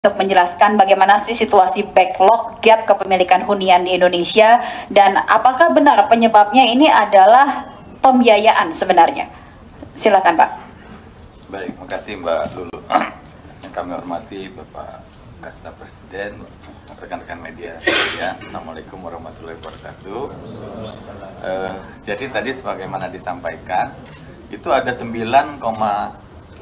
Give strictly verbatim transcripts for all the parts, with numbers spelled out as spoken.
untuk menjelaskan bagaimana sih situasi backlog gap kepemilikan hunian di Indonesia dan apakah benar penyebabnya ini adalah pembiayaan sebenarnya. Silakan Pak. Baik, makasih Mbak Lulu. Yang kami hormati Bapak Kasda Presiden, rekan-rekan media ya. Assalamualaikum warahmatullahi wabarakatuh. Uh, jadi tadi sebagaimana disampaikan, itu ada sembilan koma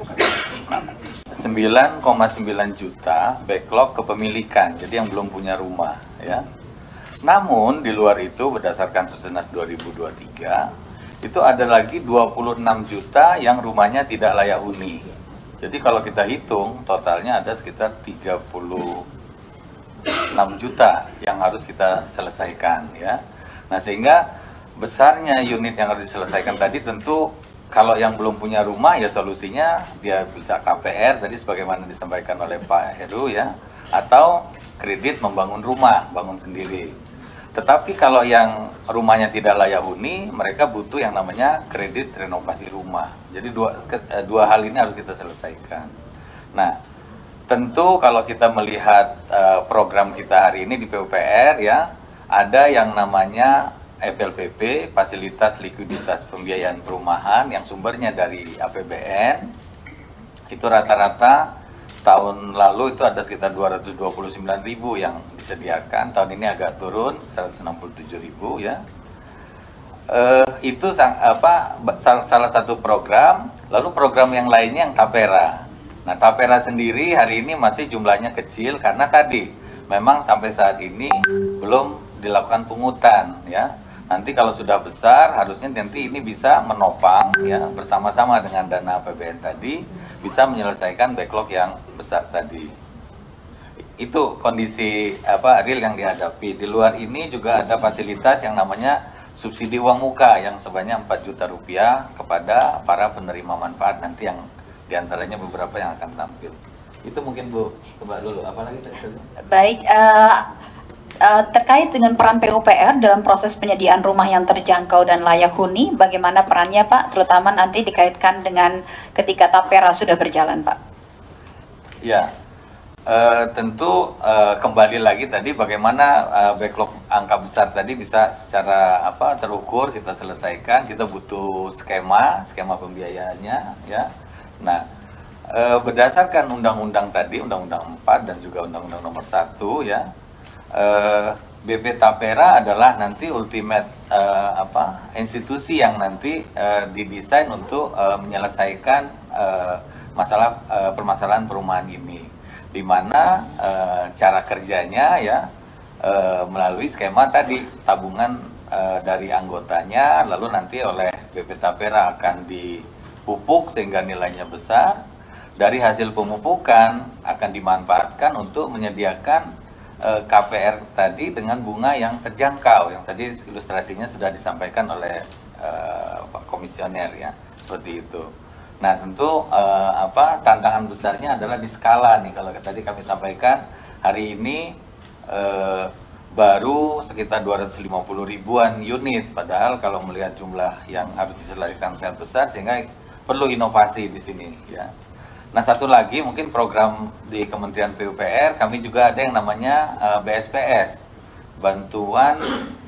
sembilan juta backlog kepemilikan, jadi yang belum punya rumah ya. Namun di luar itu berdasarkan Susenas dua ribu dua puluh tiga itu ada lagi dua puluh enam juta yang rumahnya tidak layak huni. Jadi kalau kita hitung totalnya ada sekitar tiga puluh enam juta yang harus kita selesaikan ya. Nah, sehingga besarnya unit yang harus diselesaikan tadi tentu kalau yang belum punya rumah ya solusinya dia bisa K P R tadi sebagaimana disampaikan oleh Pak Heru ya, atau kredit membangun rumah, bangun sendiri. Tetapi kalau yang rumahnya tidak layak huni, mereka butuh yang namanya kredit renovasi rumah. Jadi dua, dua hal ini harus kita selesaikan. Nah, tentu kalau kita melihat uh, program kita hari ini di P U P R ya, ada yang namanya F L P P, Fasilitas Likuiditas Pembiayaan Perumahan, yang sumbernya dari A P B N. Itu rata-rata tahun lalu itu ada sekitar dua ratus dua puluh sembilan ribu yang disediakan, tahun ini agak turun seratus enam puluh tujuh ribu ya. Uh, itu sang, apa sal, salah satu program. Lalu program yang lainnya yang Tapera. Nah, Tapera sendiri hari ini masih jumlahnya kecil karena tadi memang sampai saat ini belum dilakukan pungutan ya. Nanti kalau sudah besar harusnya nanti ini bisa menopang ya bersama-sama dengan dana A P B N tadi bisa menyelesaikan backlog yang besar tadi. Itu kondisi apa real yang dihadapi. Di luar ini juga ada fasilitas yang namanya subsidi uang muka yang sebanyak empat juta rupiah kepada para penerima manfaat nanti yang diantaranya beberapa yang akan tampil. Itu mungkin Bu, coba dulu. Apalagi tadi? Baik, uh, uh, terkait dengan peran P U P R dalam proses penyediaan rumah yang terjangkau dan layak huni, bagaimana perannya Pak? Terutama nanti dikaitkan dengan ketika Tapera sudah berjalan Pak. Ya, uh, tentu uh, kembali lagi tadi bagaimana uh, backlog angka besar tadi bisa secara apa terukur kita selesaikan. Kita butuh skema, skema pembiayaannya ya. Nah, e, berdasarkan undang-undang tadi, undang-undang empat dan juga undang-undang nomor satu ya, e, B P Tapera adalah nanti ultimate e, apa institusi yang nanti e, didesain untuk e, menyelesaikan e, masalah e, permasalahan perumahan ini, di mana e, cara kerjanya ya e, melalui skema tadi tabungan e, dari anggotanya, lalu nanti oleh B P Tapera akan di pupuk sehingga nilainya besar. Dari hasil pemupukan akan dimanfaatkan untuk menyediakan e, K P R tadi dengan bunga yang terjangkau, yang tadi ilustrasinya sudah disampaikan oleh e, Pak Komisioner ya, seperti itu. Nah, tentu e, apa tantangan besarnya adalah di skala nih. Kalau tadi kami sampaikan hari ini e, baru sekitar dua ratus lima puluh ribuan unit, padahal kalau melihat jumlah yang harus diselesaikan sangat besar sehingga perlu inovasi di sini ya. Nah, satu lagi mungkin program di Kementerian P U P R kami juga ada yang namanya uh, B S P S, bantuan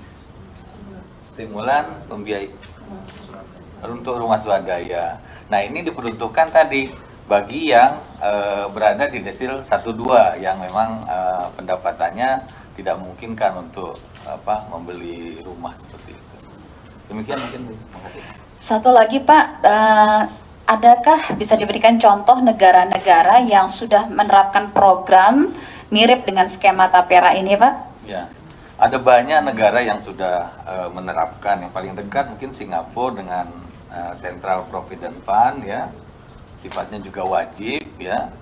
stimulan pembiayaan untuk rumah swadaya. Nah, ini diperuntukkan tadi bagi yang uh, berada di desil satu dua yang memang uh, pendapatannya tidak memungkinkan untuk apa membeli rumah seperti itu. Demikian mungkin. Terima kasih. Satu lagi Pak, uh, adakah bisa diberikan contoh negara-negara yang sudah menerapkan program mirip dengan skema Tapera ini Pak? Ya, ada banyak negara yang sudah uh, menerapkan. Yang paling dekat mungkin Singapura dengan uh, Central Provident Fund ya, sifatnya juga wajib ya.